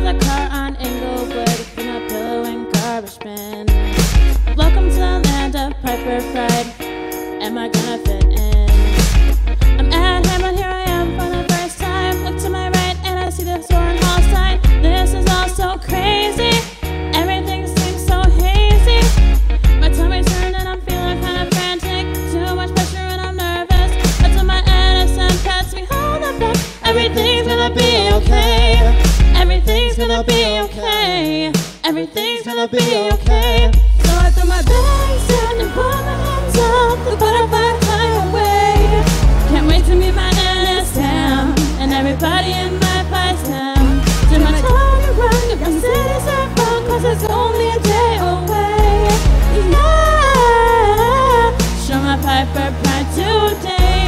of the car on Inglewood, with my pillow and garbage bin. Welcome to the land of Piper Pride. Am I gonna fit in? I'm at Hamline, here I am for the first time. Look to my right and I see the store in Hamline. This is all so crazy. Everything seems so hazy. My tummy's turned and I'm feeling kind of frantic. Too much pressure and I'm nervous. Until my innocent pets me hold up back. Everything's gonna be okay. Everything's gonna be okay. Everything's gonna be okay. So I throw my bags down and put my hands up. The butterfly fly away. Can't wait to meet my innocent and everybody in my place now. Do my town and run if my city's are fun, cause it's only a day away. Yeah, show my Piper Pride today.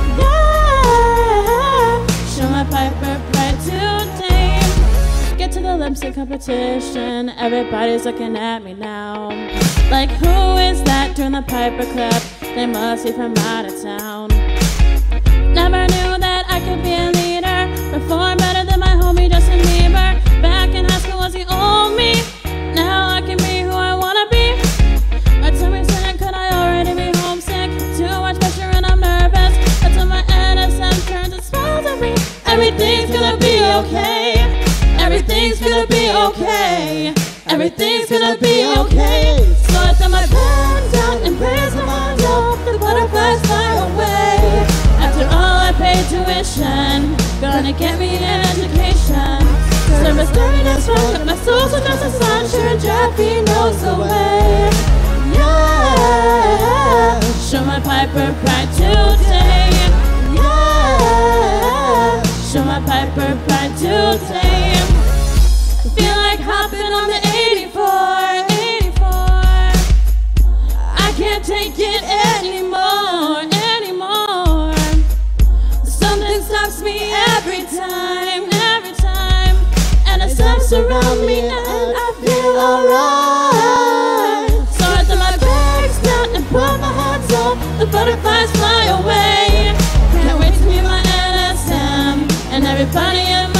Yeah, show my Piper Pride today. Get to the lip sync competition, everybody's looking at me now. Like, who is that doing the Piper clap? They must be from out of town. Never knew that I could be a leader, perform better than my homie Justin Bieber. Back in high school was the old me, now I can be who I wanna be. My tummy's turning, could I already be homesick? Too much pressure and I'm nervous, until my innocent turns and smiles at me. Everything's gonna be okay. Everything's gonna be okay. Everything's gonna be okay. So I throw my pen down and raise my hand up. The butterflies fly away. After all I paid tuition, gonna get me an education. Service during this road, got my soul so just a sun. Sure, Jeffy knows the way. Yeah, show my Piper Pride today. Yeah, show my Piper Pride today. Feel like hopping on the 84, 84. I can't take it anymore, anymore. Something stops me every time, and it stops around me and I feel alright. So I throw my bags down and put my hands up. The butterflies fly away. Can't wait to meet my NSM and everybody in my